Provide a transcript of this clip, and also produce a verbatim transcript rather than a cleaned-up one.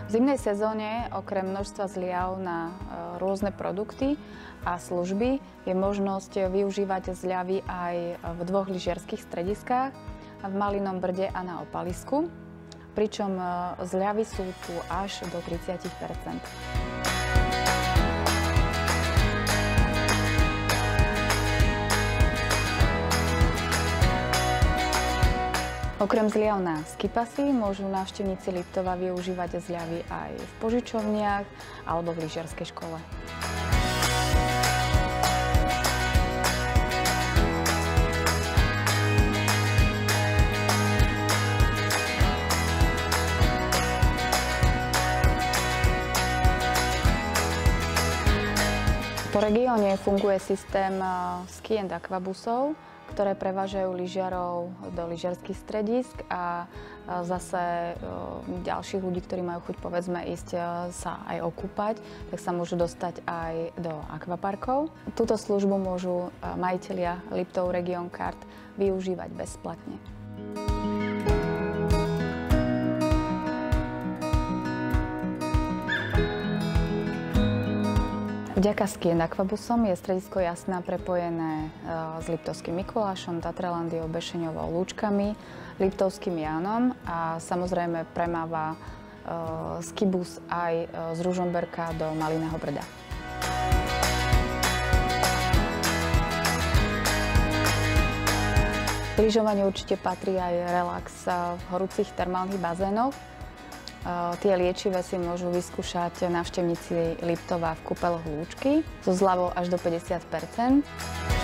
V zimnej sezóne okrem množstva zliav na rôzne produkty a služby je možnosť využívať zľavy aj v dvoch lyžiarskych strediskách, v Malínom Brde a na Opalisku, pričom zľavy sú tu až do tridsať percent. Okrem zliav na skipasy môžu návštevníci Liptova využívať zľavy aj v požičovniach alebo v lyžiarskej škole. Po regióne funguje systém ski and aquabusov, ktoré prevážajú lyžiarov do lyžiarskych stredisk a zase ďalších ľudí, ktorí majú chuť povedzme ísť sa aj okúpať, tak sa môžu dostať aj do akvaparkov. Túto službu môžu majitelia Liptov Region Kart využívať bezplatne. Vďaka ski and aquabusom je stredisko Jasná prepojené s Liptovským Mikulášom, Tatralandiou, Bešeňovou, Lúčkami, Liptovským Jánom a samozrejme premáva skibus aj z Ružomberka do Malíneho Brda. K lyžovaniu určite patrí aj relax v horúcich termálnych bazénoch. Tie liečivé si môžu vyskúšať návštevníci Liptova v kúpeloch Lúčky so zľavou až do päťdesiat percent.